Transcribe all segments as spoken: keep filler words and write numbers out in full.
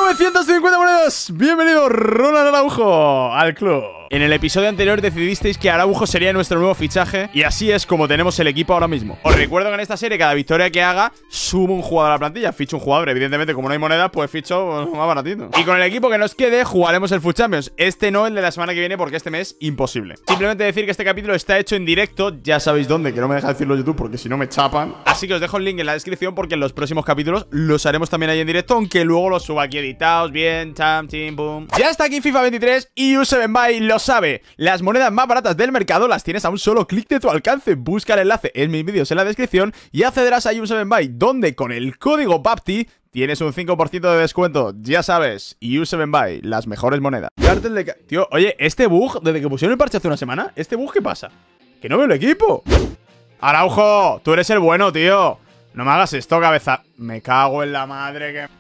novecientas cincuenta monedas. Bienvenido, Ronald Araujo, al club. En el episodio anterior decidisteis que Araujo sería nuestro nuevo fichaje, y así es como tenemos el equipo ahora mismo. Os recuerdo que en esta serie cada victoria que haga subo un jugador a la plantilla, ficho un jugador. Evidentemente, como no hay monedas, pues ficho bueno, más baratito. Y con el equipo que nos quede jugaremos el Food Champions. Este no, el de la semana que viene, porque este mes imposible. Simplemente decir que este capítulo está hecho en directo. Ya sabéis dónde, que no me deja decirlo YouTube porque si no me chapan. Así que os dejo el link en la descripción porque en los próximos capítulos los haremos también ahí en directo, aunque luego los suba aquí editados, bien, cham, chim, boom. Ya está aquí FIFA veintitrés y U seven Buy lo sabe. Las monedas más baratas del mercado las tienes a un solo clic de tu alcance. Busca el enlace en mis vídeos en la descripción y accederás a U seven Buy, donde con el código BAPTI tienes un cinco por ciento de descuento. Ya sabes, U seven Buy, las mejores monedas. Cartel de... Tío, oye, este bug, desde que pusieron el parche hace una semana, ¿este bug qué pasa? Que no veo el equipo. Araujo, tú eres el bueno, tío. No me hagas esto, cabeza. Me cago en la madre que...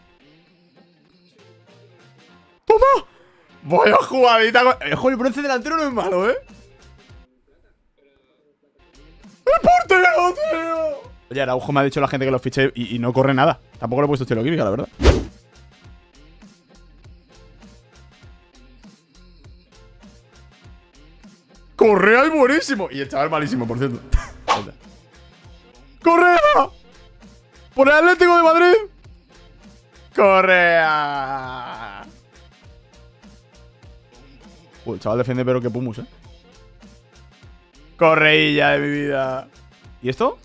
¡Toma! Voy a jugadita con... Eh, joder, el bronce delantero no es malo, ¿eh? ¡El portero, tío! Oye, Araujo me ha dicho la gente que lo fiché y, y no corre nada. Tampoco le he puesto estilo química, la verdad. Correa es buenísimo. Y el chaval malísimo, por cierto. ¡Correa! ¡Por el Atlético de Madrid! ¡Correa! Uy, el chaval defiende pero que pumus, eh. Correilla de mi vida. ¿Y esto?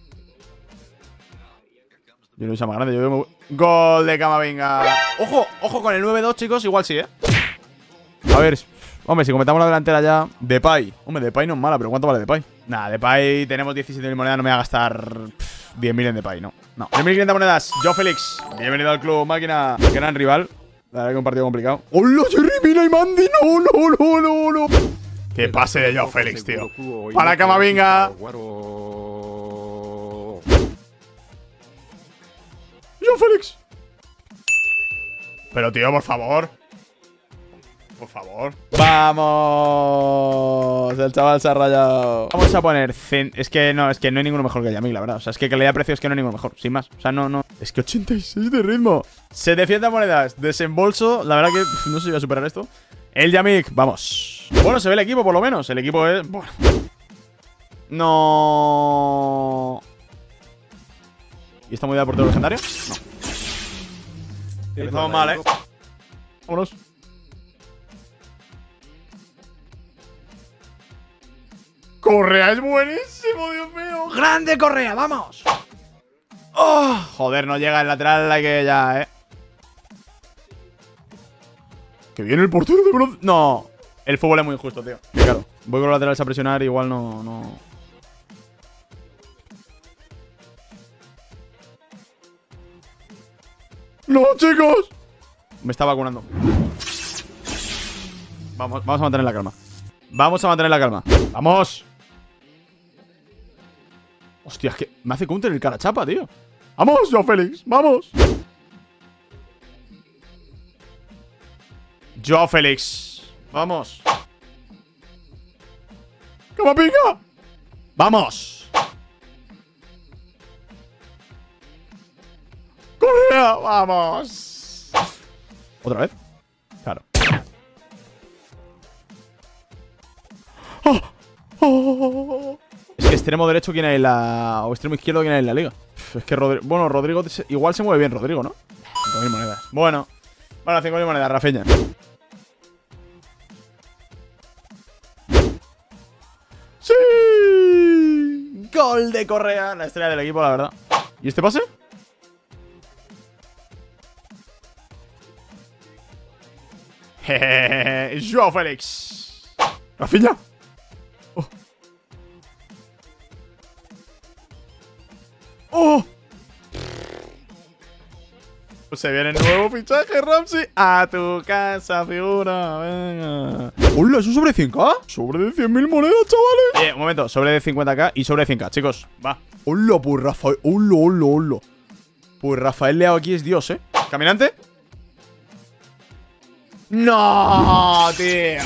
Yo no soy más grande, yo veo... Gol de Camavinga. Ojo, ojo con el nueve dos, chicos. Igual sí, eh. A ver, hombre, si cometamos la delantera ya. Depay. Hombre, Depay no es mala, pero ¿cuánto vale Depay? Nada, Depay tenemos diecisiete mil monedas. No me voy a gastar pff, diez mil en Depay, no. No, tres mil quinientas monedas. Joao Félix, bienvenido al club, máquina. Gran rival. La verdad que un partido complicado. ¡Hola, Jerry Mina y Mandy! ¡No, no, no, no, no! ¡Qué pase de Joao Félix, tío! ¡Para Camavinga! ¡Joao Félix! Pero, tío, por favor. Por favor. ¡Vamos! El chaval se ha rayado. Vamos a poner... Es que no, es que no hay ninguno mejor que Yamik, la verdad. O sea, es que calidad-precio es que no hay ninguno mejor. Sin más. O sea, no, no. Es que ochenta y seis de ritmo. setecientas monedas. Desembolso. La verdad que uf, no sé si voy a superar esto. El Yamik. Vamos. Bueno, se ve el equipo por lo menos. El equipo es... Bueno. No. ¿Y esta movida de portero legendario? No. Empezamos mal, eh. Vámonos. Correa es buenísimo, Dios mío. ¡Grande Correa! ¡Vamos! ¡Oh! Joder, no llega el lateral, hay que ya, eh. Que viene el portero de bronce. No. El fútbol es muy injusto, tío. Que claro. Voy con los laterales a presionar, igual no, no. ¡No, chicos! Me está vacunando. Vamos, vamos a mantener la calma. Vamos a mantener la calma. ¡Vamos! Hostia, es que me hace counter el cara chapa, tío. ¡Vamos, Joao Félix! ¡Vamos! Joao Félix. ¡Vamos! ¡Camavinga! ¡Vamos! ¡Correa! ¡Vamos! ¿Otra vez? Claro. ¡Oh! ¡Oh! Es que extremo derecho, ¿quién hay en la... o extremo izquierdo, ¿quién hay en la liga? Es que Rodrigo... Bueno, Rodrigo... Igual se mueve bien Rodrigo, ¿no? cinco mil monedas. Bueno. Bueno, cinco mil monedas, Rafinha. ¡Sí! Gol de Correa. La estrella del equipo, la verdad. ¿Y este pase? Jejeje. Joao Félix. Rafinha. Oh. ¡Oh! Se viene el nuevo fichaje, Ramsey. A tu casa, figura. Venga. ¡Hola! ¿Es un sobre cien K? Sobre de cien mil monedas, chavales. Eh, un momento. Sobre de cincuenta K y sobre de cien K, chicos. Va. ¡Hola! Pues Rafael. ¡Hola, hola, hola! Pues Rafael Leao aquí es Dios, ¿eh? ¿Caminante? ¡No, tío!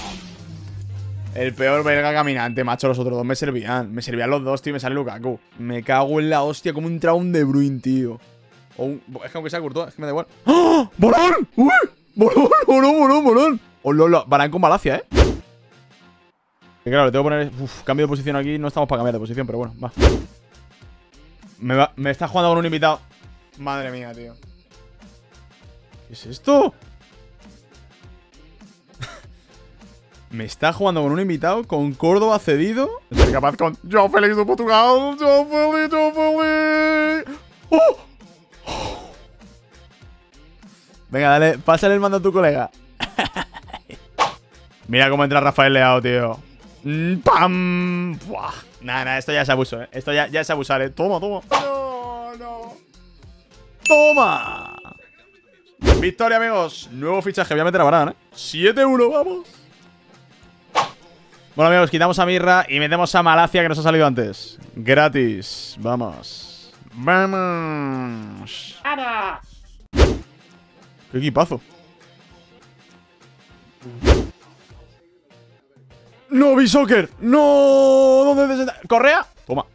El peor belga caminante, macho. Los otros dos me servían. Me servían los dos, tío. Me sale Lukaku. Me cago en la hostia. Como un traum de Bruyne, tío. O un... Es que aunque sea Courtois, es que me da igual. ¡Oh! ¡Bolón! ¡Uy! ¡Bolón, bolón, bolón, bolón! ¡Oh, lola! Varane con Malacia, ¿eh? Que claro, le tengo que poner... Uf, cambio de posición aquí. No estamos para cambiar de posición, pero bueno, va. Me, va... me está jugando con un invitado. Madre mía, tío. ¿Qué es esto? Me está jugando con un invitado, con Córdoba cedido. Estoy capaz con João Félix de Portugal. João Félix, João Félix. ¡Oh! Venga, dale, pásale el mando a tu colega. Mira cómo entra Rafael Leao, tío. ¡Pam! Buah. Nah, nah, esto ya es abuso, eh. Esto ya, ya es abusar, eh. Toma, toma. No, no. ¡Toma! Victoria, amigos. Nuevo fichaje. Voy a meter a Varane, eh. siete uno, vamos. Bueno, amigos, quitamos a Mirra y metemos a Malacia, que nos ha salido antes. Gratis. Vamos. Vamos. ¡Vamos! ¡Qué equipazo! ¡No, B-Soccer! ¡No! ¿Dónde desenta? ¿Correa? Toma.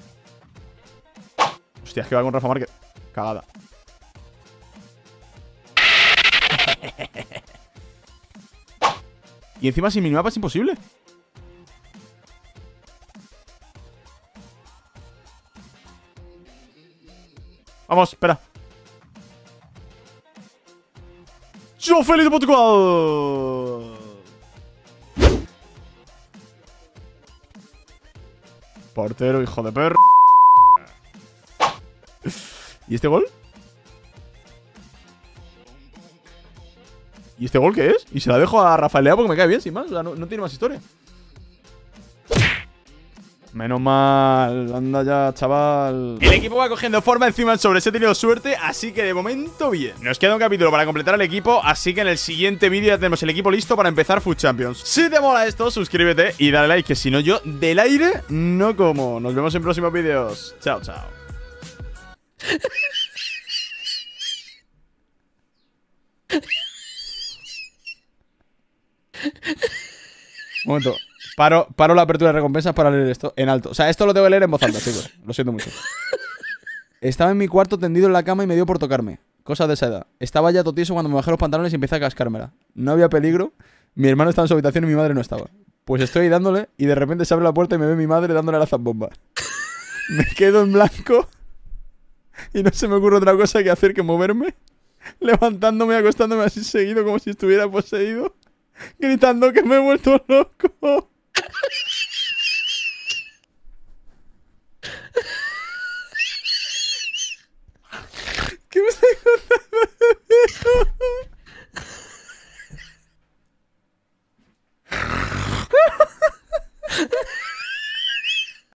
Hostia, es que va con Rafa Márquez. Cagada. Y encima sin minimapa es imposible. Vamos, espera. ¡João Félix de Portugal! Portero, hijo de perro. ¿Y este gol? ¿Y este gol qué es? Y se la dejo a Rafael Leao porque me cae bien, sin más. O sea, no, no tiene más historia. Menos mal, anda ya, chaval. El equipo va cogiendo forma, encima el sobre se ha tenido suerte, así que de momento bien. Nos queda un capítulo para completar el equipo, así que en el siguiente vídeo ya tenemos el equipo listo para empezar Food Champions. Si te mola esto, suscríbete y dale like, que si no yo del aire no como. Nos vemos en próximos vídeos. Chao, chao. Un momento. Paro, paro la apertura de recompensas para leer esto en alto. O sea, esto lo tengo que leer en voz alta, chicos. Lo siento mucho. Estaba en mi cuarto tendido en la cama y me dio por tocarme. Cosas de esa edad. Estaba ya totieso cuando me bajé los pantalones y empecé a cascármela. No había peligro. Mi hermano estaba en su habitación y mi madre no estaba. Pues estoy ahí dándole y de repente se abre la puerta y me ve mi madre dándole a la zambomba. Me quedo en blanco y no se me ocurre otra cosa que hacer que moverme, levantándome y acostándome así seguido como si estuviera poseído, gritando que me he vuelto loco.